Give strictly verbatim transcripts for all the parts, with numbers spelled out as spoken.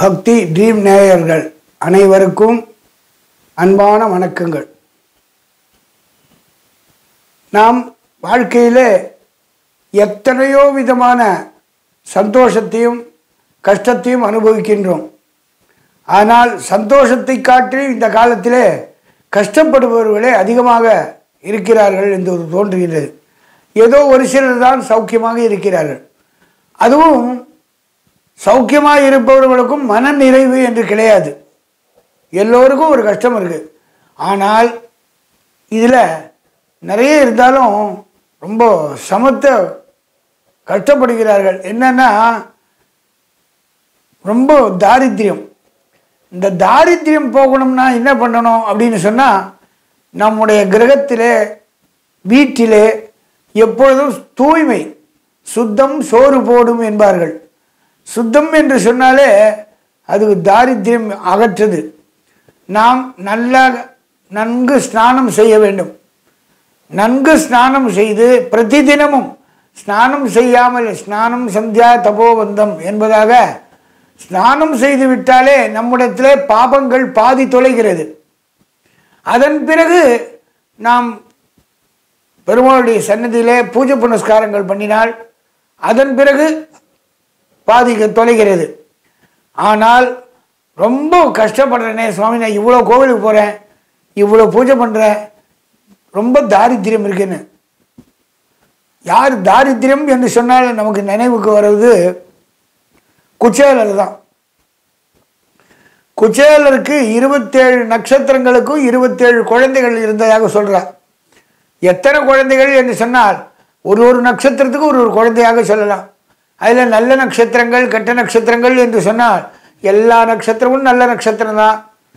பக்தி ட்ரீம் நேயர்கள் அனைவருக்கும் அன்பான வணக்கங்கள். நாம் வாழ்க்கையிலே எத்தனையோ விதமான சந்தோஷத்தையும் கஷ்டத்தையும் அனுபவிக்கின்றோம். ஆனால் சந்தோஷத்தை காட்டி இந்த காலத்திலே கஷ்டப்படுபவர்களே அதிகமாக இருக்கிறார்கள் என்று தோன்றுகிறது. ஏதோ ஒரு சிலர் தான் சௌக்கியமாக இருக்கிறார்கள். அதுவும் சௌக்கியமாக இருப்பவர்களுக்கும் மன நிறைவு என்று கிடையாது. எல்லோருக்கும் ஒரு கஷ்டம் இருக்குது. ஆனால் இதில் நிறைய இருந்தாலும் ரொம்ப சமத்த கஷ்டப்படுகிறார்கள். என்னன்னா ரொம்ப தாரித்திரியம். இந்த தாரித்திரியம் போகணும்னா என்ன பண்ணணும் அப்படின்னு சொன்னால், நம்முடைய கிரகத்திலே வீட்டிலே எப்பொழுதும் தூய்மை, சுத்தம் சோறு போடும் என்பார்கள். சுத்தம் என்று சொன்னாலே அது தாரித்திரியம் அகற்றது. நாம் நல்லா நன்கு ஸ்நானம் செய்ய வேண்டும். நன்கு ஸ்நானம் செய்து பிரதி தினமும் ஸ்நானம் செய்யாமல் ஸ்நானம் சந்தியா தபோவந்தம் என்பதாக ஸ்நானம் செய்து விட்டாலே நம்மிடத்திலே பாபங்கள் பாதி தொலைகிறது. அதன் பிறகு நாம் பெருமாளுடைய சன்னதியிலே பூஜை புனஸ்காரங்கள் பண்ணினால் அதன் பிறகு பாதிக்க தொலைகிறது. ஆனால் ரொம்ப கஷ்டப்படுறேனே சுவாமி, நான் இவ்வளோ கோவிலுக்கு போகிறேன், இவ்வளோ பூஜை பண்ணுறேன், ரொம்ப தாரித்திரியம் இருக்குன்னு. யார் தாரித்திரியம் என்று சொன்னால் நமக்கு நினைவுக்கு வருவது குச்சேலர் தான். குச்சேலருக்கு இருபத்தேழு நட்சத்திரங்களுக்கும் இருபத்தேழு குழந்தைகள் இருந்ததாக சொல்கிறார். எத்தனை குழந்தைகள் என்று சொன்னால் ஒரு ஒரு நட்சத்திரத்துக்கு ஒரு ஒரு குழந்தையாக சொல்லலாம். அதில் நல்ல நட்சத்திரங்கள் கெட்ட நட்சத்திரங்கள் என்று சொன்னால் எல்லா நட்சத்திரமும் நல்ல நட்சத்திரம் தான்,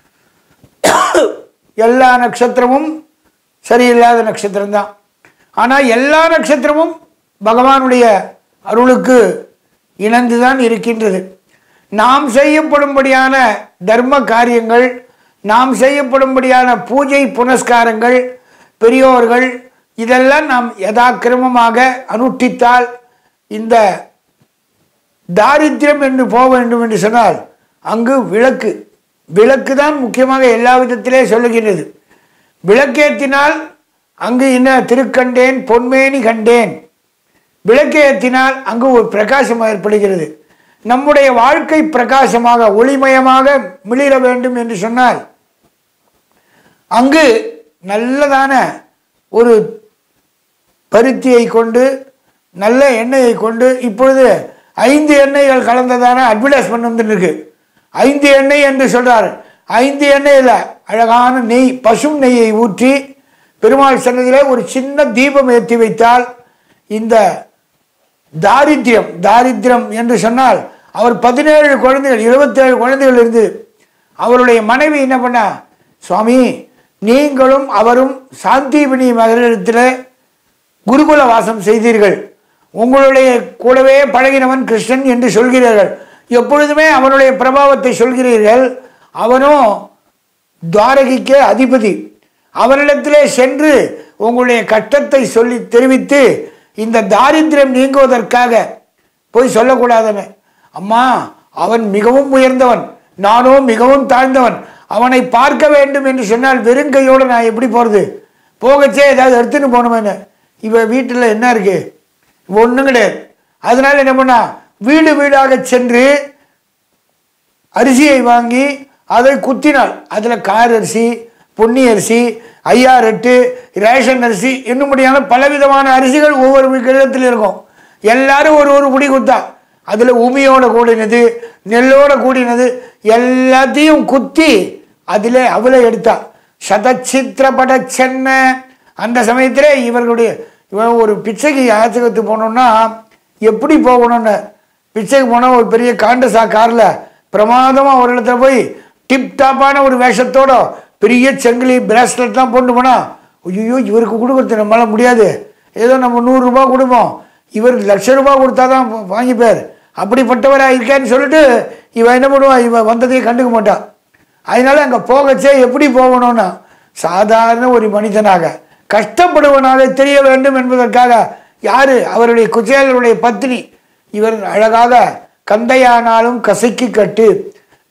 எல்லா நட்சத்திரமும் சரியில்லாத நட்சத்திரம் தான். ஆனால் எல்லா நட்சத்திரமும் பகவானுடைய அருளுக்கு இணைந்து தான் இருக்கின்றது. நாம் செய்யப்படும்படியான தர்ம காரியங்கள், நாம் செய்யப்படும்படியான பூஜை புனஸ்காரங்கள், பெரியோர்கள் இதெல்லாம் நாம் யதாக்கிரமமாக அனுஷ்டித்தால் இந்த தாரித்திரம் என்று போக வேண்டும் என்று சொன்னால் அங்கு விளக்கு விளக்கு தான் முக்கியமாக எல்லா விதத்திலே சொல்லுகிறது. விளக்கேற்றினால் அங்கு என்ன திருக்கண்டேன் பொன்மேனி கண்டேன். விளக்கேற்றினால் அங்கு ஒரு பிரகாசம் ஏற்படுகிறது. நம்முடைய வாழ்க்கை பிரகாசமாக ஒளிமயமாக மிளிர வேண்டும் என்று சொன்னால் அங்கு நல்லதான ஒரு பருத்தியை கொண்டு நல்ல எண்ணெயை கொண்டு, இப்பொழுது ஐந்து எண்ணெய்கள் கலந்ததான அட்வர்டைஸ்மெண்ட் வந்துருக்கு. ஐந்து எண்ணெய் என்று சொல்றார். ஐந்து எண்ணெயில் அழகான நெய், பசும் நெய்யை ஊற்றி பெருமாள் சன்னதியிலே ஒரு சின்ன தீபம் ஏற்றி வைத்தால் இந்த தாரித்திரம் தாரித்திரம் என்று சொன்னால், அவர் பதினேழு குழந்தைகள் இருபத்தேழு குழந்தைகள் இருந்து அவருடைய மனைவி என்ன பண்ணா, சுவாமி நீங்களும் அவரும் சாந்திபினி மகளிடத்தில் குருகுல வாசம் செய்தீர்கள், உங்களுடைய கூடவே பழகினவன் கிருஷ்ணன் என்று சொல்கிறீர்கள், எப்பொழுதுமே அவனுடைய பிரபாவத்தை சொல்கிறீர்கள், அவனும் துவாரகிக்கு அதிபதி, அவனிடத்திலே சென்று உங்களுடைய கஷ்டத்தை சொல்லி தெரிவித்து இந்த தாரித்திரம் நீங்குவதற்காக போய் சொல்லக்கூடாதுன்னு. அம்மா அவன் மிகவும் உயர்ந்தவன், நானோ மிகவும் தாழ்ந்தவன், அவனை பார்க்க வேண்டும் என்று சொன்னால் வெறுங்கையோடு நான் எப்படி போகிறது, போகச்சே ஏதாவது எடுத்துன்னு போகணுமேன்னு. இவ வீட்டில் என்ன இருக்கு, ஒன்றும் கிடையாது. அதனால என்ன பண்ணா, வீடு வீடாக சென்று அரிசியை வாங்கி அதை குத்தினாள். அதில் கார் அரிசி, பொன்னி அரிசி, ஐயாறு எட்டு ரேஷன் அரிசி, இன்னும் முடியாத பலவிதமான அரிசிகள் ஒவ்வொரு கிரகத்தில் இருக்கும். எல்லாரும் ஒரு ஒரு குடி குத்தா. அதில் உமியோட கூடினது, நெல்லோட கூடினது எல்லாத்தையும் குத்தி அதில் அவளை எடுத்தா. சதச்சித்திரப்பட சென்ன அந்த சமயத்திலே இவர்களுடைய இவன் ஒரு பிச்சைக்கு யாத்திரத்து போனோம்னா எப்படி போகணும்னு, பிச்சைக்கு போனால் ஒரு பெரிய காண்டசா காரில் பிரமாதமாக ஒரு இடத்துல போய் டிப்டாப்பான ஒரு வேஷத்தோட பெரிய செங்கிலி பிரேஸ்லெட்லாம் போட்டு போனால், ஐயோ இவருக்கு கொடுக்குறது நம்மளால் முடியாது, ஏதோ நம்ம நூறுரூபா கொடுப்போம், இவர் லட்ச ரூபா கொடுத்தா தான் வாங்கிப்பார், அப்படிப்பட்டவராக இருக்கான்னு சொல்லிட்டு இவன் என்ன பண்ணுவான், இவன் வந்ததையே கண்டுக்க மாட்டான். அதனால அங்கே போகச்சே எப்படி போகணும்னா சாதாரண ஒரு மனிதனாக கஷ்டப்படுவனாக தெரிய வேண்டும் என்பதற்காக யாரு, அவருடைய குச்சேலருடைய பத்னி. இவர் அழகாக கந்தையானாலும் கசைக்கு கட்டு,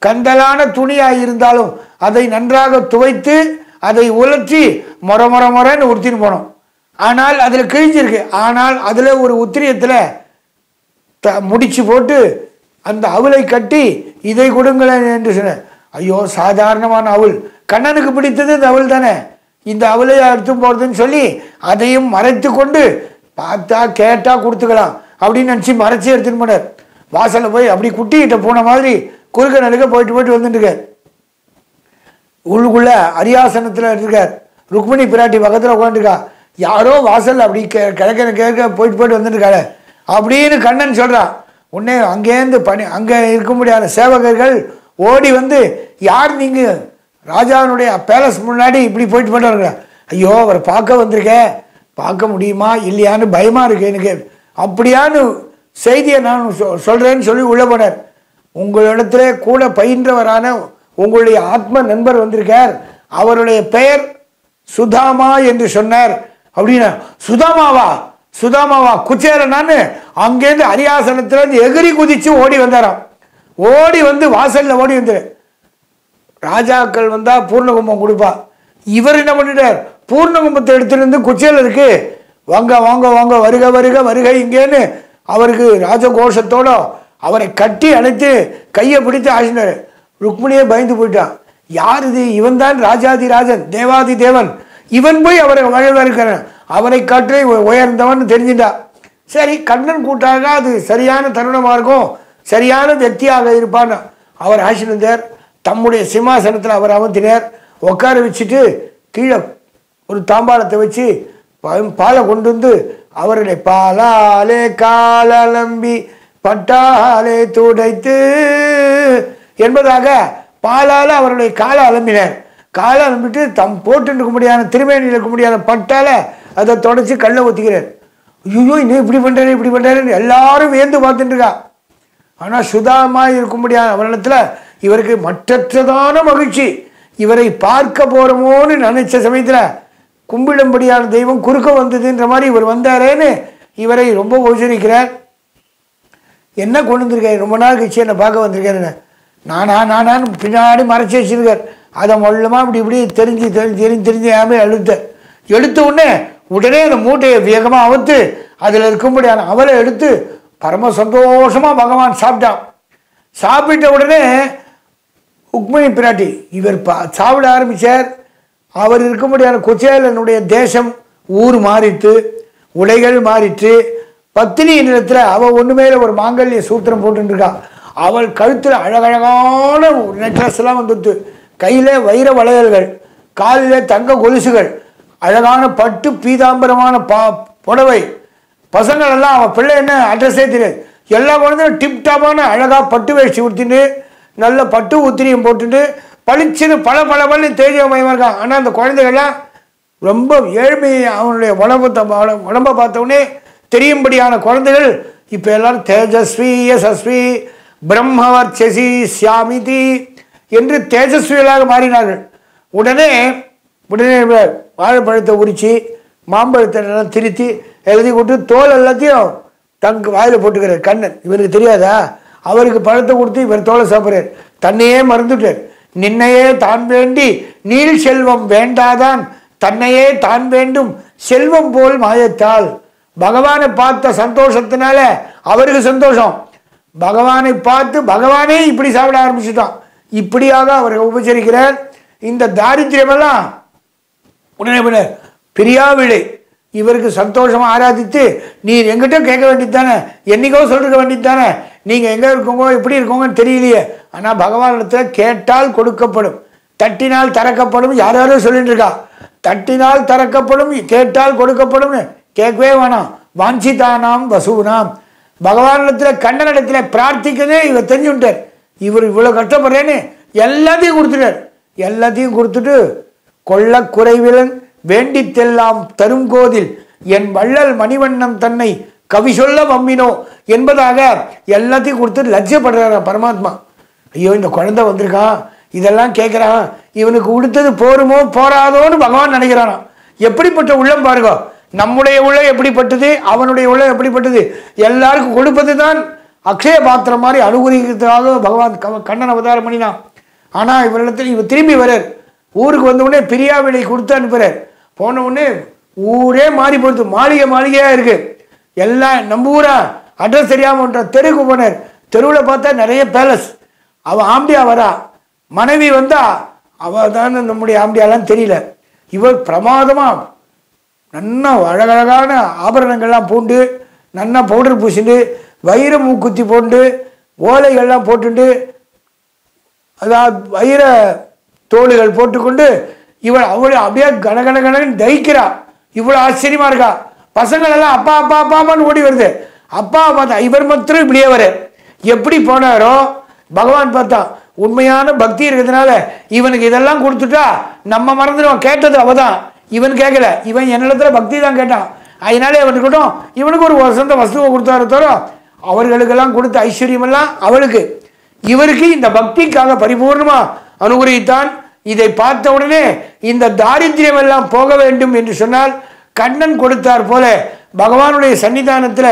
கந்தலான துணியாக இருந்தாலும் அதை நன்றாக துவைத்து அதை உலர்த்தி மொர மொர மொரன்னு உடுத்தின்னு போனோம். ஆனால் அதில் கிழிஞ்சிருக்கு. ஆனால் அதில் ஒரு உத்திரியத்தில் த முடிச்சு போட்டு அந்த அவலை கட்டி இதை கொடுங்களேன் என்று சொன்னேன். ஐயோ, சாதாரணமான அவள், கண்ணனுக்கு பிடித்தது இந்த அவள் தானே, இந்த அவளை எடுத்து போகிறதுன்னு சொல்லி அதையும் மறைத்து கொண்டு பார்த்தா கேட்டால் கொடுத்துக்கலாம் அப்படின்னு நினச்சி மறைச்சி எடுத்துன்னு போனார். வாசலில் போய் அப்படி குட்டிக்கிட்ட போன மாதிரி குறுக்க நடுக்க போயிட்டு போயிட்டு வந்துட்டுருக்கார். உள்ளுக்குள்ளே அரியாசனத்தில் இருக்கார். ருக்மிணி பிராட்டி பக்கத்தில் உட்காந்துருக்கா. யாரோ வாசல் அப்படி கே கிழக்க கேட்க போயிட்டு போயிட்டு வந்துட்டுருக்காரு அப்படின்னு கண்ணன் சொல்கிறான். உடனே அங்கேருந்து பணி அங்கே இருக்க முடியாத சேவகர்கள் ஓடி வந்து, யார் நீங்கள் ராஜாவினுடைய பேலஸ் முன்னாடி இப்படி போயிட்டு போயிட்டு வருங்க, ஐயோ அவர் பார்க்க வந்திருக்கேன், பார்க்க முடியுமா இல்லையான்னு பயமாக இருக்கு எனக்கு, அப்படியான்னு செய்தியை நான் சொ சொல்கிறேன்னு சொல்லி உள்ளே போனார். உங்களிடத்துல கூட பயின்றவரான உங்களுடைய ஆத்ம நண்பர் வந்திருக்கார், அவருடைய பெயர் சுதாமா என்று சொன்னார். அப்படின்னா சுதாமாவா சுதாமாவா குச்சேரனான்னு அங்கேருந்து அரியாசனத்திலேருந்து எகிரி குதிச்சு ஓடி வந்தாராம். ஓடி வந்து வாசலில் ஓடி வந்துரு. ராஜாக்கள் வந்தால் பூர்ணகும்பம் கொடுப்பா. இவர் என்ன பண்ணிட்டார், பூர்ணகும்பத்தை எடுத்துருந்து குச்சேல இருக்கு, வாங்க வாங்க வாங்க வருக வருக வருக இங்கேன்னு அவருக்கு ராஜகோஷத்தோட அவரை கட்டி அணைத்து கையை பிடித்து ஆசினார். ருக்மிணியே பயந்து போயிட்டான். யார் இது, இவன் தான் ராஜாதி ராஜன் தேவாதி தேவன், இவன் போய் அவரை வழிவருக்கிறான், அவரை காற்றே உயர்ந்தவன் தெரிஞ்சுட்டா. சரி, கண்ணன் கூட்டாக அது சரியான தருணமாக இருக்கும், சரியான व्यक्तिயாக இருப்பான். அவர் ஆசிரியர் தம்முடைய சிம்மாசனத்தில் அவர் அமர்த்தினார். உட்கார வச்சுட்டு கீழே ஒரு தாம்பாளத்தை வச்சு பாலை கொண்டு வந்து அவர்களை பாலாலே காலம்பி பட்டாலே துடைத்து என்பதாக பாலால் அவருடைய காலை அலம்பினார். காலை அலம்பிட்டு தம் போட்டு இருக்க முடியாத திருமேனியில் இருக்க முடியாத பட்டால அதை தொடச்சி கல்லை ஊற்றிக்கிறார். ஐயோ இன்னும் இப்படி பண்ணுறாரு இப்படி பண்ணுறாருன்னு எல்லாரும் வியந்து பார்த்துட்டு இருக்கா. ஆனால் சுதாமாக இருக்க முடியாத அவரிடத்துல இவருக்கு மற்றற்றதான மகிழ்ச்சி. இவரை பார்க்க போகிறோமோன்னு நினைச்ச சமயத்தில் கும்பிடும்படியான தெய்வம் குறுக்க வந்ததுன்ற மாதிரி இவர் வந்தாரேன்னு இவரை ரொம்ப உபசரிக்கிறார். என்ன கொண்டு வந்திருக்காரு, ரொம்ப நாள் கழிச்சு என்னை பார்க்க வந்திருக்காருன்னு நானா நானான்னு பின்னாடி மறைச்சி வச்சிருக்கார். அதை மொல்லமாக இப்படி இப்படி தெரிஞ்சு தெரிஞ்சு தெரிஞ்சு தெரிஞ்சு யாமே எழுத்தார். எடுத்த உடனே உடனே அந்த மூட்டையை வேகமாக அவுத்து அதில் இருக்கும்படியான அவரை எடுத்து பரம சந்தோஷமாக பகவான் சாப்பிட்டான். சாப்பிட்ட உடனே ருக்மிணி பிராட்டி இவர் பா சாப்பிட ஆரம்பித்தார். அவர் இருக்கும்படியான குச்சேலனுடைய தேசம் ஊர் மாறிட்டு, உடைகள் மாறிட்டு, பத்தினி நிலத்தில் அவள் ஒன்று மேலே ஒரு மாங்கல்ய சூத்திரம் போட்டுருக்கா. அவள் கழுத்தில் அழகழகான நெக்லஸ்லாம் வந்துட்டு, கையில் வைர வளையல்கள், காலில் தங்க கொலுசுகள், அழகான பட்டு பீதாம்பரமான பா புடவை. பசங்களெல்லாம் அவன் பிள்ளை என்ன அட்ரஸே தெரியாது, எல்லா குழந்தையும் டிப்டாப்பான அழகாக பட்டு வேஷ்டி ஊற்றிட்டு நல்ல பட்டு உத்திரியம் போட்டுட்டு பளிச்சுன்னு பல பல பள்ளி தேஜமயமாக இருக்கான். ஆனால் அந்த குழந்தைகள்லாம் ரொம்ப ஏழ்மை, அவனுடைய உடம்பத்தை உடம்பை பார்த்தவுடனே தெரியும்படியான குழந்தைகள் இப்போ எல்லாரும் தேஜஸ்வி யசஸ்வி பிரம்மவர்ச்சசி சியாமிதி என்று தேஜஸ்விகளாக மாறினார்கள். உடனே உடனே வாழைப்பழத்தை உரித்து மாம்பழத்தை நல்லா திருத்தி எழுதி கொடுத்து தோல் எல்லாத்தையும் தங்கு வாயில் போட்டுக்கிறார். கண்ணன் இவருக்கு தெரியாதா, அவருக்கு பழத்தை கொடுத்து இவர் தோலை சாப்பிட்றார். தன்னையே மறந்துட்டார். நின்னையே தான் வேண்டி நீள் செல்வம் வேண்டாதான் தன்னையே தான் வேண்டும் செல்வம் போல் மாயத்தால். பகவானை பார்த்த சந்தோஷத்தினால அவருக்கு சந்தோஷம், பகவானை பார்த்து பகவானே இப்படி சாப்பிட ஆரம்பிச்சுட்டான். இப்படியாக அவரை உபசரிக்கிறார். இந்த தாரித்திரியமெல்லாம் உடனே உடனே பிரியாவிடை இவருக்கு சந்தோஷமாக ஆராதித்து, நீர் எங்கிட்ட கேட்க வேண்டியது தானே, என்னைக்கோ சொல்லிருக்க வேண்டியது தானே, நீங்கள் எங்கே இருக்கோங்க எப்படி இருக்கோங்கன்னு தெரியலையே, ஆனால் பகவானிடத்தில் கேட்டால் கொடுக்கப்படும், தட்டினால் திறக்கப்படும். யார் யாரும் சொல்லிட்டு இருக்கா, தட்டினால் திறக்கப்படும் கேட்டால் கொடுக்கப்படும், கேட்கவே வேணாம். வாஞ்சிதானாம் வசூனாம். பகவானிடத்தில் கண்ணனிடத்தில் பிரார்த்திக்கதே இவர் தெரிஞ்சுட்டார். இவர் இவ்வளோ கஷ்டப்படுறேன்னு எல்லாத்தையும் கொடுத்துட்டார். எல்லாத்தையும் கொடுத்துட்டு கொள்ள குறைவிலன் வேண்டித்தெல்லாம் தரும் கோதில் என் வள்ளல் மணிவண்ணன் தன்னை கவி சொல்ல வம்பினோ என்பதாக எல்லாத்தையும் கொடுத்து லட்சியப்படுறாரு பரமாத்மா. ஐயோ இந்த குழந்தை வந்திருக்கான், இதெல்லாம் கேட்குறான், இவனுக்கு கொடுத்தது போருமோ போராதோன்னு பகவான் நினைக்கிறானா. எப்படிப்பட்ட உள்ளம் பாருங்க, நம்முடைய உள்ளம் எப்படிப்பட்டது, அவனுடைய உள்ளம் எப்படிப்பட்டது. எல்லாருக்கும் கொடுப்பது தான் அக்ஷய பாத்திரம் மாதிரி அனுகூலிக்கிறதுக்காக பகவான் கண்ணன் அவதாரம் பண்ணினான். ஆனால் இவரிடத்தில் இவர் திரும்பி வரார். ஊருக்கு வந்த உடனே பிரியா விலை கொடுத்து அனுப்புறார். போன உடனே ஊரே மாறி போடுது, மாளிகை மாளிகையாக இருக்குது. எல்லாம் நம்ம ஊரா அட்ரஸ் தெரியாமன்ற தெருவுக்கு போனார். தெருவில் பார்த்தா நிறைய பேலஸ். அவள் ஆம்பியா வரா, மனைவி வந்தா அவள் தான் நம்முடைய ஆம்பியாலாம் தெரியல. இவர் பிரமாதமாக நன்னா அழகழகான ஆபரணங்கள்லாம் பூண்டு, நன்னா பவுடர் பூசிட்டு, வைர மூக்குத்தி போட்டு, ஓலைகள்லாம் போட்டுட்டு, அதாவது வைர தோளுகள் போட்டுக்கொண்டு இவள் அவளை அப்படியே கனகன கனகன்னு தைக்கிறா. இவ்வளோ ஆச்சரியமாக இருக்கா. பசங்களெல்லாம் அப்பா அப்பா அப்பாப்பான்னு ஓடி வருது. அப்பா பார்த்தா இவர் மாத்திரம் இப்படியே வர. எப்படி போனாரோ பகவான் பார்த்தா உண்மையான பக்தி இருக்கிறதுனால இவனுக்கு இதெல்லாம் கொடுத்துட்டா நம்ம மறந்துடுவோம். கேட்டது அவ தான், இவன் கேட்கல. இவன் என்னிடத்துல பக்தி தான் கேட்டான். அதனாலே அவனுக்கிட்டும் இவனுக்கு ஒரு வசந்த வஸ்துவை கொடுத்தாரு தவிர அவர்களுக்கெல்லாம் கொடுத்த ஐஸ்வர்யமெல்லாம் அவளுக்கு. இவருக்கு இந்த பக்திக்காக பரிபூர்ணமா அனுகிரகித்தான். இதை பார்த்த உடனே இந்த தாரித்யம் எல்லாம் போக வேண்டும் என்று சொன்னால் கண்ணன் கொடுத்தார் போல பகவானுடைய சன்னிதானத்தில்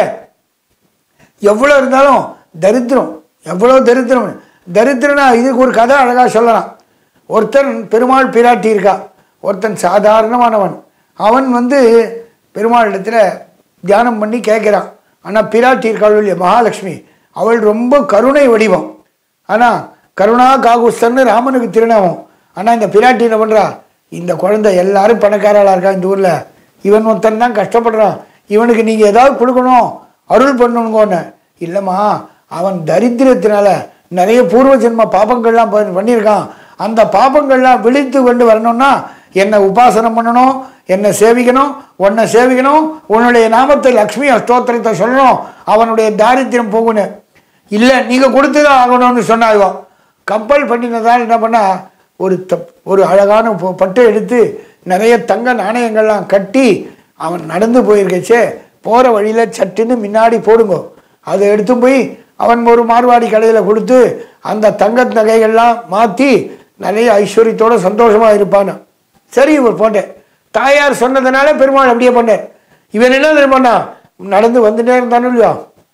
எவ்வளோ இருந்தாலும் தரித்திரம், எவ்வளோ தரித்திரம். தரித்திரனா இதுக்கு ஒரு கதை அழகாக சொல்லலாம். ஒருத்தன் பெருமாள் பிராட்டி இருக்கா. ஒருத்தன் சாதாரணமானவன். அவன் வந்து பெருமாள் இடத்துல தியானம் பண்ணி கேட்குறான். ஆனால் பிராட்டி இருக்காள் இல்லையா மகாலட்சுமி, அவள் ரொம்ப கருணை வடிவம். ஆனால் கருணா காகுஸ்தன்னு ராமனுக்கு திருநாமம். ஆனால் இந்த பிராட்டி என்ன பண்ணுறா, இந்த குழந்தை எல்லாரும் பணக்காரளாக இருக்கா இந்த ஊரில், இவன் ஒருத்தன் தான் கஷ்டப்படுறான், இவனுக்கு நீங்கள் ஏதாவது கொடுக்கணும், அருள் பண்ணணுங்கன்னு. இல்லைம்மா, அவன் தரித்திரத்தினால நிறைய பூர்வ ஜென்ம பாபங்கள்லாம் பண்ணியிருக்கான். அந்த பாபங்கள்லாம் விழித்து கொண்டு வரணும்னா என்னை உபாசனம் பண்ணணும், என்னை சேவிக்கணும், உன்னை சேவிக்கணும், உன்னுடைய நாமத்தை லக்ஷ்மி அஷ்டோத்திரத்தை சொல்லணும், அவனுடைய தாரித்திரம் போகணும். இல்லை நீங்கள் கொடுத்துதான் ஆகணும்னு சொன்னாங்க. கம்பல் பண்ணினதால் என்ன பண்ணா, ஒரு தப் ஒரு அழகான பட்டை எடுத்து நிறைய தங்க நாணயங்கள்லாம் கட்டி அவன் நடந்து போயிருக்கச்சே போகிற வழியில் சட்டுன்னு முன்னாடி போடுங்க. அதை எடுத்து போய் அவன் ஒரு மார்வாடி கடையில் கொடுத்து அந்த தங்க நகைகள்லாம் மாற்றி நிறைய ஐஸ்வர்யத்தோடு சந்தோஷமாக இருப்பான். சரி இவர் போட்டேன். தாயார் சொன்னதுனால பெருமாள் அப்படியே பண்ணேன். இவன் என்ன பண்ணா, நடந்து வந்துட்டே இருந்தானு இல்லையா,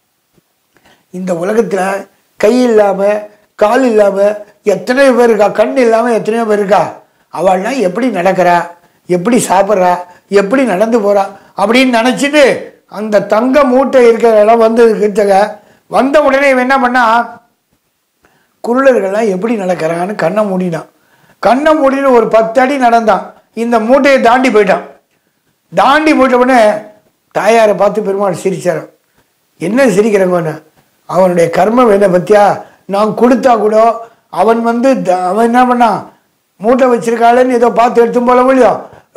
இந்த உலகத்தில் கை இல்லாமல் கால் இல்லாமல் எத்தனையோ பேர் இருக்கா, கண் இல்லாமல் எத்தனையோ பேர் இருக்கா. அவள்லாம் எப்படி நடக்கிறா, எப்படி சாப்பிட்றா, எப்படி நடந்து போகிறா அப்படின்னு நினச்சிட்டு அந்த தங்க மூட்டை இருக்கிற இடம் வந்து கிட்டக வந்த உடனே இவன் என்ன பண்ணா, குருளர்கள்லாம் எப்படி நடக்கிறான்னு கண்ணை மூடினான். கண்ணை மூடின்னு ஒரு பத்து அடி நடந்தான். இந்த மூட்டையை தாண்டி போயிட்டான். தாண்டி போயிட்ட உடனே தாயாரை பார்த்து பெருமாள் சிரிச்சார். என்ன சிரிக்கிறவங்க, அவனுடைய கர்ம வேலை பற்றியா, நான் கொடுத்தா கூட அவன் வந்து அவன் என்ன பண்ணான், மூட்டை வச்சிருக்காளன்னு ஏதோ பார்த்து எடுத்து போல இல்லையோ,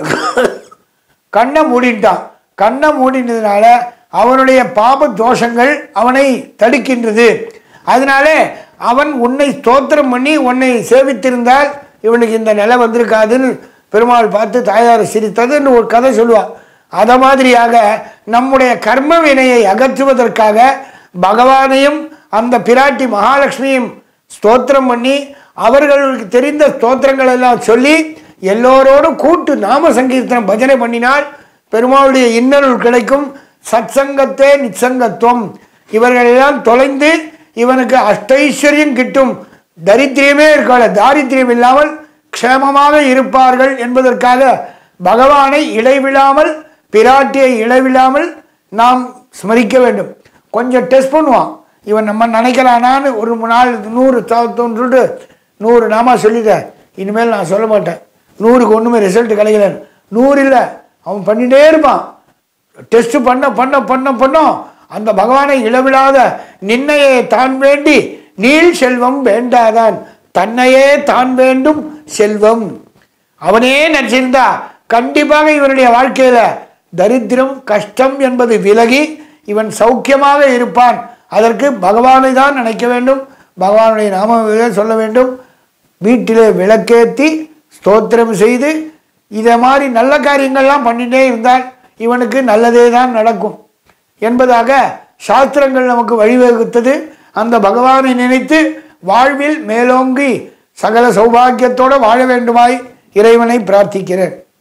கண்ணை மூடிட்டான். கண்ணை மூடினதுனால அவனுடைய பாப தோஷங்கள் அவனை தடுக்கின்றது. அதனால அவன் உன்னை ஸ்தோத்திரம் பண்ணி உன்னை சேவித்திருந்தால் இவனுக்கு இந்த நிலை வந்திருக்காதுன்னு பெருமாள் பார்த்து தாயார் சிரித்ததுன்னு ஒரு கதை சொல்லுவாள். அதை மாதிரியாக நம்முடைய கர்ம வினையை அகற்றுவதற்காக பகவானையும் அந்த பிராட்டி மகாலட்சுமியும் ஸ்தோத்திரம் பண்ணி அவர்களுக்கு தெரிந்த ஸ்தோத்திரங்கள் எல்லாம் சொல்லி எல்லோரோடும் கூட்டு நாம சங்கீர்த்தனம் பஜனை பண்ணினால் பெருமாளுடைய இன்னருள் கிடைக்கும். சத்சங்கத்தே நிச்சங்கத்துவம். இவர்களெல்லாம் தொலைந்து இவனுக்கு அஷ்டைஸ்வரியம் கிட்டும். தரித்திரியமே இருக்காது, தாரித்திரியம் இல்லாமல் க்ஷேமமாக இருப்பார்கள் என்பதற்காக பகவானை இடைவிடாமல் பிராட்டியை இடைவிடாமல் நாம் ஸ்மரிக்க வேண்டும். கொஞ்சம் டெஸ்ட் பண்ணுவான். இவன் நம்ம நினைக்கிறானான்னு ஒரு நாள் நூறு தோன்றுட்டு நூறு நாமா சொல்லிட்டேன், இனிமேல் நான் சொல்ல மாட்டேன், நூறுக்கு ஒன்றுமே ரிசல்ட் கிடைக்கல. நூறு இல்லை, அவன் பண்ணிகிட்டே இருப்பான். டெஸ்ட் பண்ண பண்ண பண்ண பண்ணோம் அந்த பகவானை இளவிடாத நின்னையே தான் வேண்டி நீள் செல்வம் வேண்டாதான் தன்னையே தான் வேண்டும் செல்வம். அவனே நினைச்சிருந்தா கண்டிப்பாக இவனுடைய வாழ்க்கையில தரித்திரம் கஷ்டம் என்பது விலகி இவன் சௌக்கியமாக இருப்பான். அதற்கு பகவானை தான் நினைக்க வேண்டும், பகவானுடைய நாமத்தை சொல்ல வேண்டும், வீட்டிலே விளக்கேற்றி ஸ்தோத்திரம் செய்து இதை மாதிரி நல்ல காரியங்கள்லாம் பண்ணிட்டே இருந்தால் இவனுக்கு நல்லதே தான் நடக்கும் என்பதாக சாஸ்திரங்கள் நமக்கு வழிவகுத்தது. அந்த பகவானை நினைத்து வாழ்வில் மேலோங்கி சகல சௌபாகியத்தோடு வாழ வேண்டுமாய் இறைவனை பிரார்த்திக்கிறேன்.